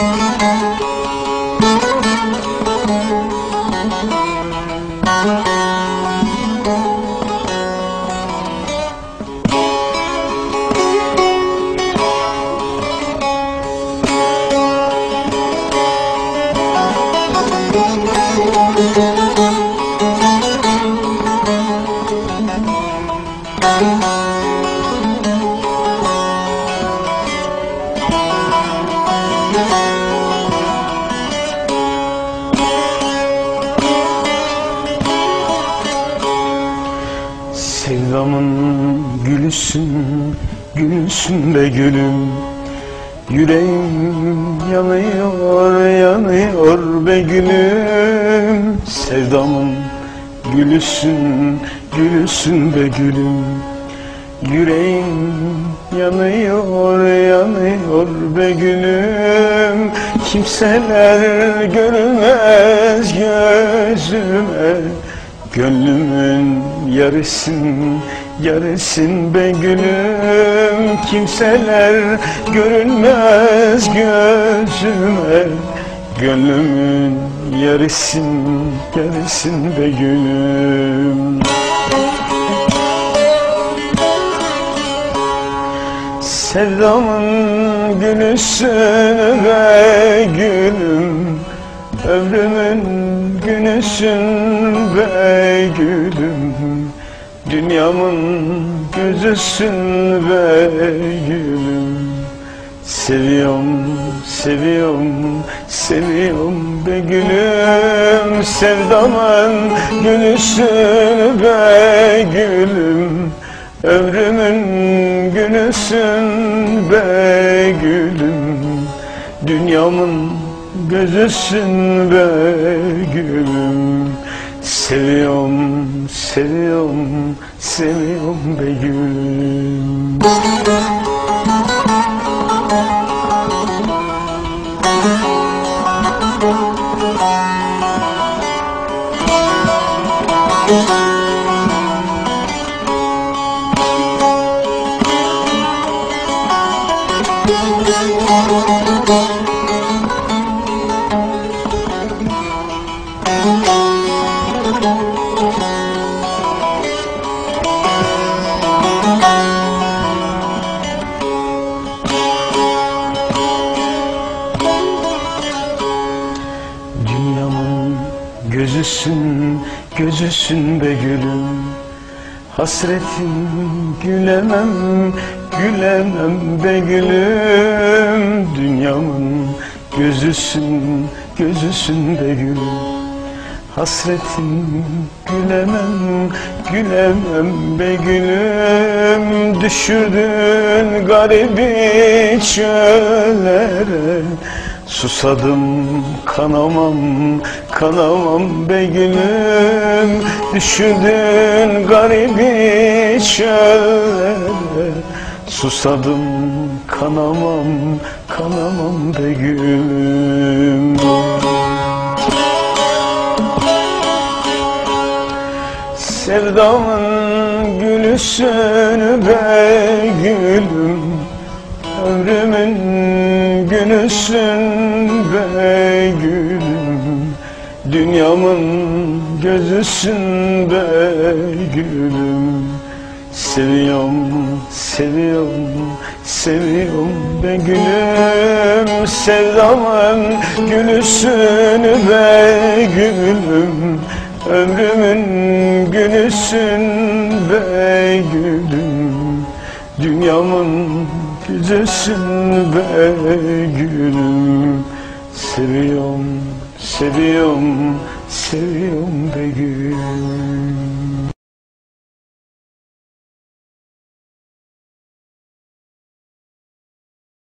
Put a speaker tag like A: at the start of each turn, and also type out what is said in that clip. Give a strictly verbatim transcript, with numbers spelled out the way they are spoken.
A: Sevdamın gülüsün, gülüsün be gülüm. Yüreğim yanıyor, yanıyor be gülüm. Sevdamın gülüsün, gülüsün be gülüm. Yüreğim yanıyor, yanıyor be gülüm. Kimseler görmez gözüme, gönlümün yarısın, yarısın be gülüm. Kimseler görünmez gözüme, gönlümün yarısın, yarısın be gülüm. Sevdamın gülüsün be gülüm, ömrümün günüsün be gülüm. Dünyamın gözüsün be gülüm. Seviyorum, seviyorum, seviyorum be gülüm. Sevdamın gülüsün be gülüm, ömrümün günüsün be gülüm. Dünyamın gözüsün be gülüm. Seviyorum, seviyorum, seviyorum be gülüm. Dünyamın gözüsün, gözüsün be gülüm. Hasretim gülemem, gülemem be gülüm. Dünyamın gözüsün, gözüsün be gülüm. Hasretim gülemem, gülemem be gülüm. Düşürdün garibi çöllere, susadım kanamam, kanamam be gülüm. Düşürdün garibi çöllere, susadım kanamam, kanamam be gülüm. Sevdamın gülüsün be gülüm, ömrümün günüsün be gülüm. Dünyamın gözüsün be gülüm. Seviyorum, seviyorum, seviyorum be gülüm. Sevdamın gülüsün be gülüm, ömrümün günüsün be gülüm. Dünyamın güzelsin be gülüm. Seviyorum, seviyorum, seviyorum be gülüm.